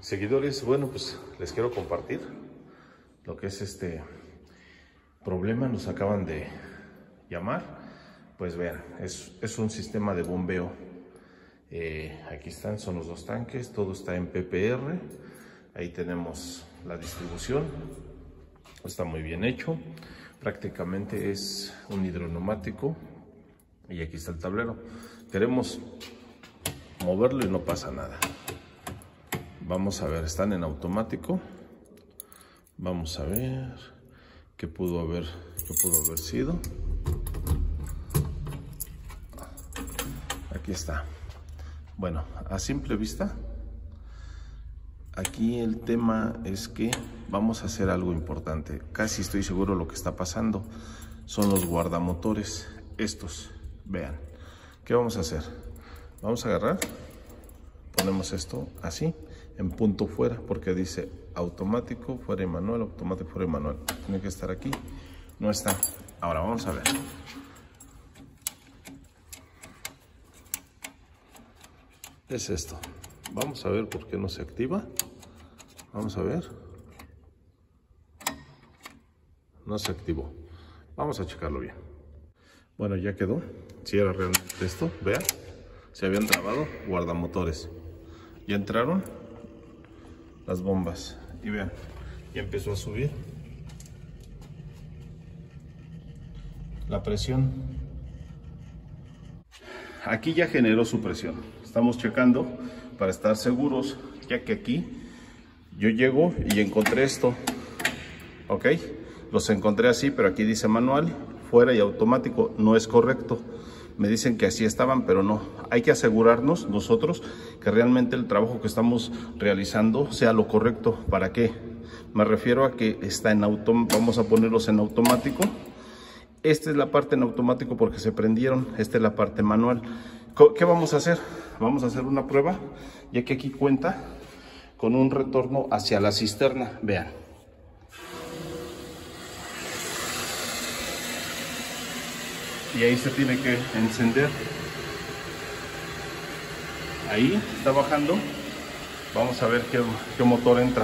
Seguidores, bueno, pues les quiero compartir lo que es este problema. Nos acaban de llamar. Pues vean, es un sistema de bombeo. Aquí están, son los dos tanques, todo está en PPR. Ahí tenemos la distribución, está muy bien hecho. Prácticamente es un hidroneumático y aquí está el tablero. Queremos moverlo y no pasa nada. Vamos a ver, están en automático. Vamos a ver qué pudo haber sido. Aquí está. Bueno, a simple vista, aquí el tema es que vamos a hacer algo importante. Casi estoy seguro lo que está pasando son los guardamotores estos. Vean, ¿qué vamos a hacer? Vamos a agarrar, ponemos esto así, en punto fuera, porque dice automático, fuera y manual, automático, fuera y manual. Tiene que estar aquí, no está. Ahora vamos a ver. Es esto. Vamos a ver por qué no se activa. Vamos a ver. No se activó. Vamos a checarlo bien. Bueno, ya quedó. Si era realmente esto, vean. Se habían trabado guardamotores. Ya entraron las bombas. Y vean, ya empezó a subir la presión. Aquí ya generó su presión. Estamos checando para estar seguros, ya que aquí yo llego y encontré esto. Ok, los encontré así, pero aquí dice manual, fuera y automático. No es correcto. Me dicen que así estaban, pero no. Hay que asegurarnos nosotros que realmente el trabajo que estamos realizando sea lo correcto. ¿Para qué? Me refiero a que está en automático. Vamos a ponerlos en automático. Esta es la parte en automático porque se prendieron. Esta es la parte manual. ¿Qué vamos a hacer? Vamos a hacer una prueba, ya que aquí cuenta con un retorno hacia la cisterna. Vean. Y ahí se tiene que encender. Ahí está bajando. Vamos a ver qué motor entra.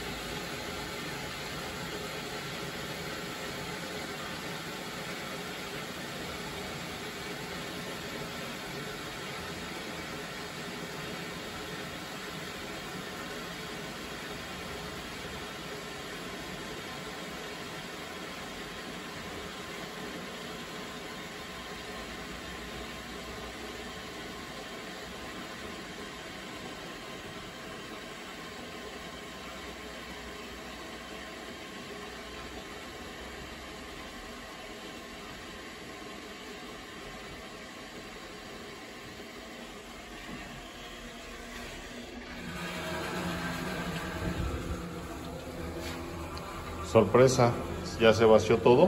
Sorpresa, ya se vació todo.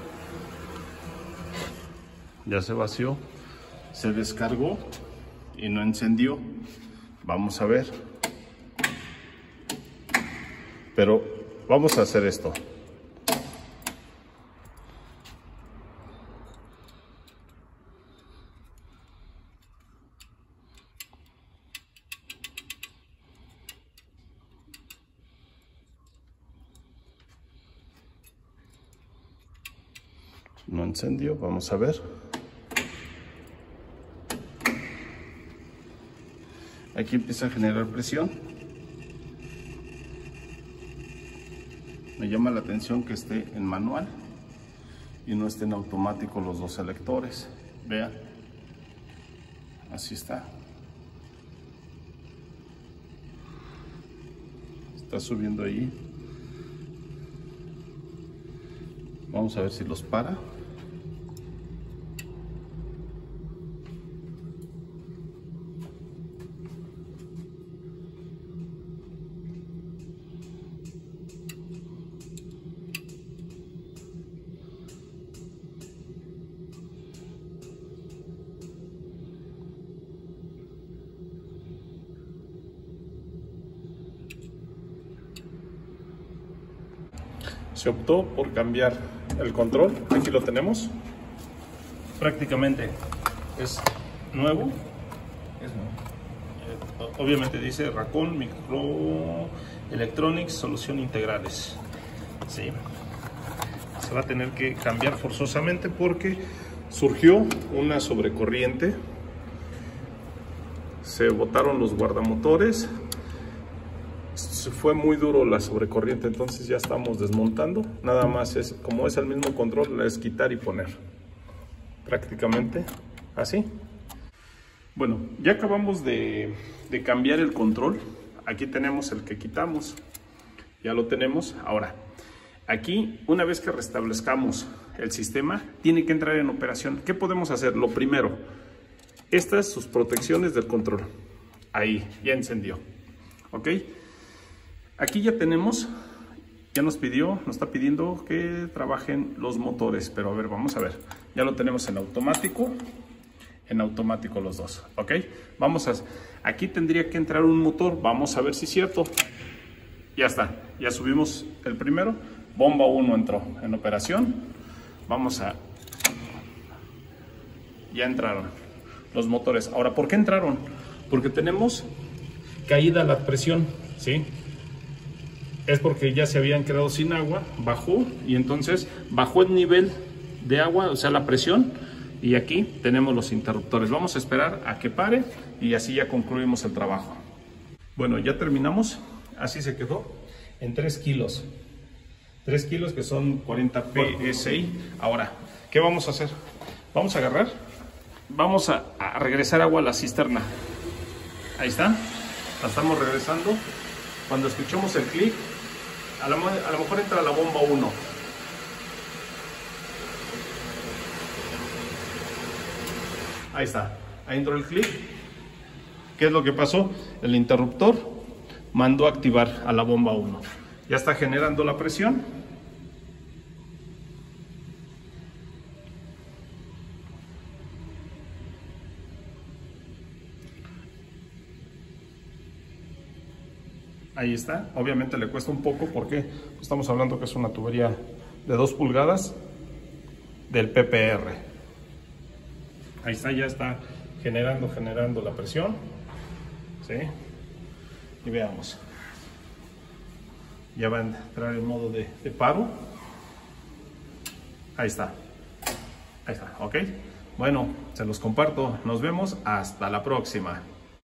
Ya se vació, se descargó y no encendió. Vamos a ver. Pero vamos a hacer esto. No encendió, vamos a ver. Aquí empieza a generar presión. Me llama la atención que esté en manual y no estén en automático los dos selectores. Vean, así está. Está subiendo ahí. Vamos a ver si los para. Se optó por cambiar el control. Aquí lo tenemos. Prácticamente es nuevo. obviamente dice Racon Microelectronics Solución Integrales. Sí. Se va a tener que cambiar forzosamente porque surgió una sobrecorriente. Se botaron los guardamotores. Se fue muy duro la sobrecorriente, entonces ya estamos desmontando. Nada más es, como es el mismo control, es quitar y poner. Prácticamente así. Bueno, ya acabamos de cambiar el control. Aquí tenemos el que quitamos. Ya lo tenemos. Ahora, aquí, una vez que restablezcamos el sistema, tiene que entrar en operación. ¿Qué podemos hacer? Lo primero, estas sus protecciones del control. Ahí, ya encendió. ¿Ok? Aquí ya tenemos, ya nos está pidiendo que trabajen los motores. Pero a ver, vamos a ver. Ya lo tenemos en automático los dos. ¿Ok? Aquí tendría que entrar un motor. Vamos a ver si es cierto. Ya está, ya subimos el primero. Bomba 1 entró en operación. Ya entraron los motores. Ahora, ¿por qué entraron? Porque tenemos caída la presión, ¿sí? Es porque ya se habían quedado sin agua, bajó y entonces bajó el nivel de agua, o sea, la presión. Y aquí tenemos los interruptores. Vamos a esperar a que pare y así ya concluimos el trabajo. Bueno, ya terminamos. Así se quedó en 3 kilos. 3 kilos que son 40 PSI. Ahora, ¿qué vamos a hacer? Vamos a agarrar, vamos a regresar agua a la cisterna. Ahí está, la estamos regresando. Cuando escuchemos el clic, a lo mejor entra la bomba 1. Ahí está, ahí entró el clic. ¿Qué es lo que pasó? El interruptor mandó a activar a la bomba 1. Ya está generando la presión. Ahí está. Obviamente le cuesta un poco porque estamos hablando que es una tubería de 2 pulgadas del PPR. Ahí está, ya está generando la presión. ¿Sí? Y veamos. Ya va a entrar en modo de paro. Ahí está. Ahí está, ¿ok? Bueno, se los comparto. Nos vemos hasta la próxima.